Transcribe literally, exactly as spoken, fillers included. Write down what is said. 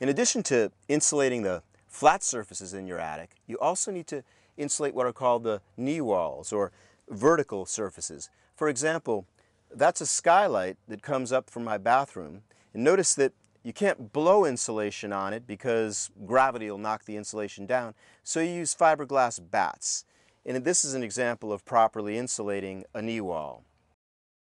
In addition to insulating the flat surfaces in your attic, you also need to insulate what are called the knee walls or vertical surfaces. For example, that's a skylight that comes up from my bathroom, and notice that you can't blow insulation on it because gravity will knock the insulation down, so you use fiberglass batts. And this is an example of properly insulating a knee wall.